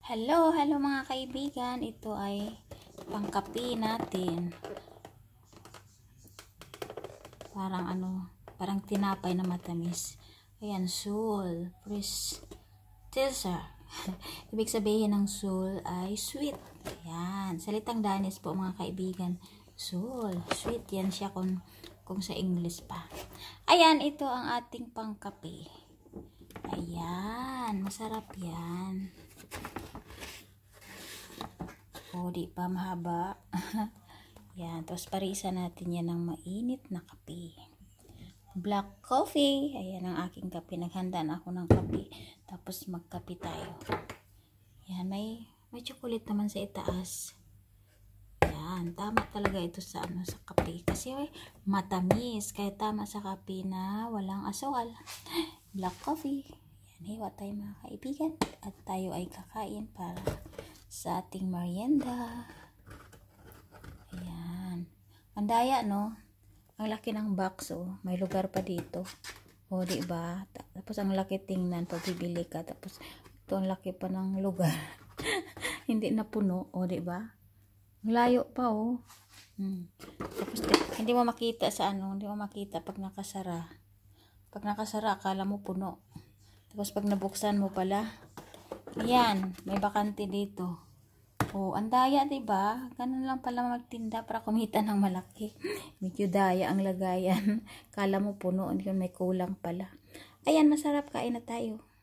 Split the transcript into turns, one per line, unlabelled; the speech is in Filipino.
Hello mga kaibigan. Ito ay pangkape natin. Parang tinapay na matamis. Ayan, Soul Fresh Teaser. Ibig sabihin ng Soul ay sweet. Ayan, salitang Danes po mga kaibigan. Soul, sweet yan siya kung sa English pa. Ayan, ito ang ating pangkape. Ayan, masarap yan. O, di pa mahaba. Yan, tapos parisan natin yan ng mainit na kape. Black coffee. Ayan ang aking kape. Naghanda na ako ng kape. Tapos magkape tayo. Yan, may chocolate naman sa itaas. Yan, tama talaga ito sa sa kape. Kasi matamis. Kaya tama sa kape na walang asukal. Black coffee. Yan, hiwa tayo mga kaibigan. At tayo ay kakain para sa ating merienda. Ayan. Ang daya, no? Ang laki ng box, oh. May lugar pa dito. O, diba? Tapos ang laki tingnan pag bibili ka. Tapos ito ang laki pa ng lugar. Hindi na puno, o, diba? Ang layo pa, oh. Tapos hindi mo makita sa hindi mo makita pag nakasara. Pag nakasara, akala mo puno. Tapos pag nabuksan mo pala, ayan, may bakante dito. Oh, ang daya, 'di ba? Ganun lang pala magtinda para kumita ng malaki. Medyo daya ang lagayan. Kala mo puno, hindi may kulang pala. Ayan, masarap, kain na tayo.